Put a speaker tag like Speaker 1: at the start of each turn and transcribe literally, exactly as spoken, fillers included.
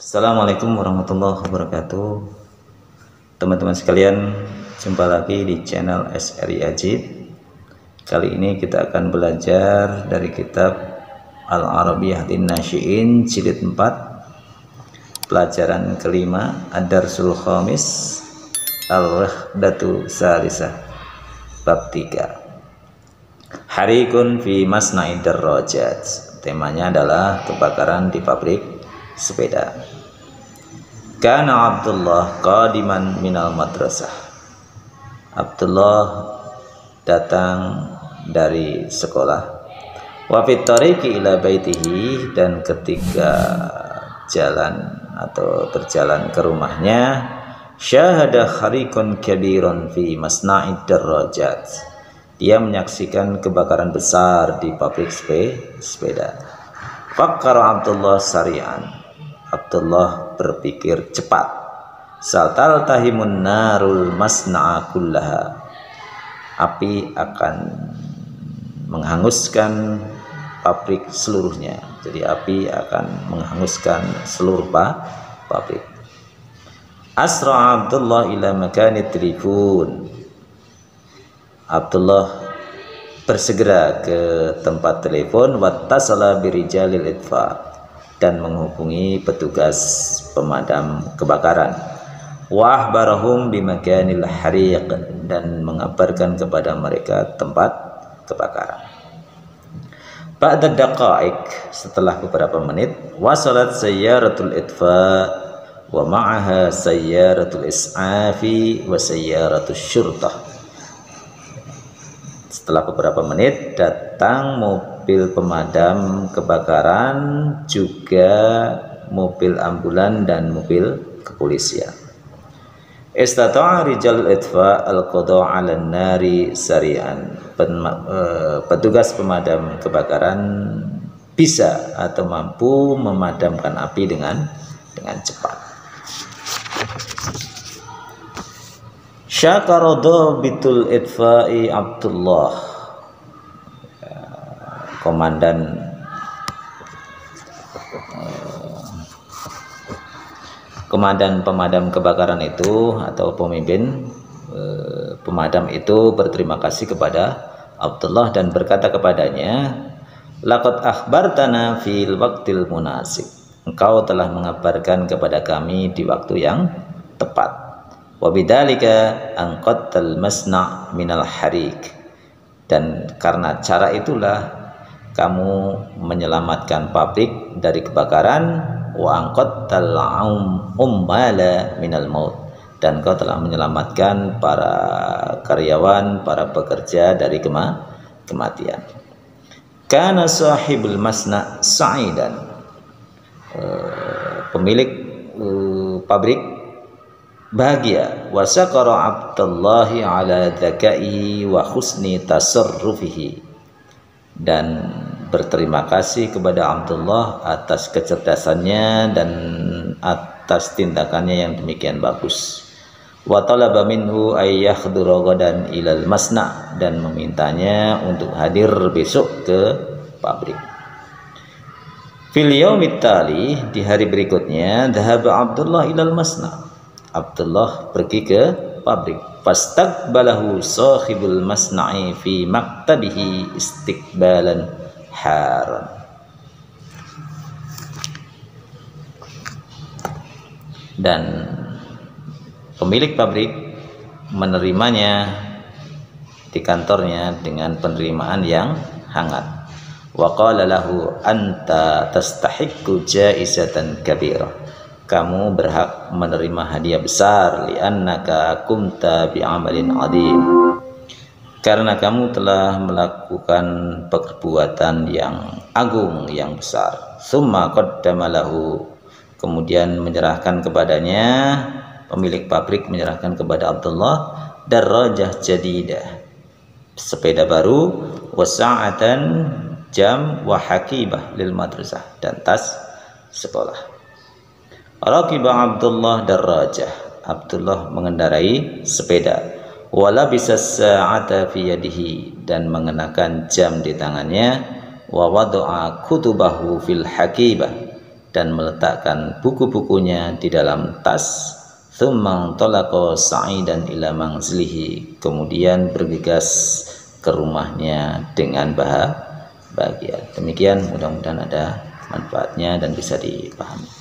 Speaker 1: Assalamualaikum warahmatullahi wabarakatuh. Teman-teman sekalian, jumpa lagi di channel S R I Ajib. Kali ini kita akan belajar dari kitab Al-Arabiyyah Lin-Nasyi'in jilid empat, pelajaran kelima, Ad-Darsul Khamis, Al-Wahdatu Salisah, bab tiga. Harikun fi masna'i darrajat. Temanya adalah kebakaran di pabrik sepeda. Kana Abdullah qadiman minal madrasah. Abdullah datang dari sekolah. Wa fit tariqi ila baitihi, dan ketika jalan atau berjalan ke rumahnya, syahada kharikun kabirun fi masna'id darajat. Dia menyaksikan kebakaran besar di pabrik sepeda. Fakkara Abdullah sari'an. Abdullah berpikir cepat. Saltal tahimun narul masna'a kullaha. Api akan menghanguskan pabrik seluruhnya. Jadi api akan menghanguskan seluruh pabrik. Asra Abdullah ila makani telefon. Abdullah bersegera ke tempat telepon. Wattasala birijalil itfa, dan menghubungi petugas pemadam kebakaran. Wa akhbarahum bimakanil hariq, dan mengabarkan kepada mereka tempat kebakaran. Ba'da daqa'iq, setelah beberapa menit, wasalat sayyaratul itfa wa ma'aha sayyaratul is'afi wa sayyaratul syurtah. Setelah beberapa menit datang mobil pemadam kebakaran, juga mobil ambulan dan mobil kepolisian. Istata'a rijal itfa al-qada' 'ala an-nari sari'an. Petugas pemadam kebakaran bisa atau mampu memadamkan api dengan dengan cepat. Syakarodo bitul itfa'i Abdullah, komandan komandan pemadam kebakaran itu atau pemimpin eh, pemadam itu berterima kasih kepada Abdullah dan berkata kepadanya, laqad akhbartana fil waqtil munasib. Engkau telah mengabarkan kepada kami di waktu yang tepat. Wa bidzalika anqadtal masna' minal harik, dan karena cara itulah kamu menyelamatkan pabrik dari kebakaran. Wa anqadtal ummala minal maut, dan kau telah menyelamatkan para karyawan, para pekerja dari kema kematian. Kana sahibul masna' sa'idan, uh, pemilik uh, pabrik bahagia. Wa syakara Abdullahi ala dzakaihi wa husni tasarrufihi, dan berterima kasih kepada Abdullah atas kecerdasannya dan atas tindakannya yang demikian bagus. Wa talaba minhu ay yahdura ghadan ilal masna', dan memintanya untuk hadir besok ke pabrik. Fil yaumit tali, di hari berikutnya, dhahaba Abdullah ilal masna'. Abdullah pergi ke pabrik. Fastaqbalahu sahibul masna'i fi maktabihi istiqbalan haran. Dan pemilik pabrik menerimanya di kantornya dengan penerimaan yang hangat. Wa qala lahu anta tastahiqqu jaizatan kabirah. Kamu berhak menerima hadiah besar, li'annaka kumta bi'amalin adim, karena kamu telah melakukan perbuatan yang agung, yang besar. Summa qaddama lahu, kemudian menyerahkan kepadanya, pemilik pabrik menyerahkan kepada Abdullah darajah jadidah, sepeda baru, wa sa'atan, jam, wa hakibah lil madrasah, dan tas sekolah. Raqiba Abdullah darajah, Abdullah mengendarai sepeda. Wala bisa sa'ata fi yadihi, dan mengenakan jam di tangannya. Wa wada'a kutubahu fil hakibah, dan meletakkan buku-bukunya di dalam tas. Tsumma talaqa sa'idan ila manzilihi, kemudian bergegas ke rumahnya dengan bahagia. Demikian, mudah-mudahan ada manfaatnya dan bisa dipahami.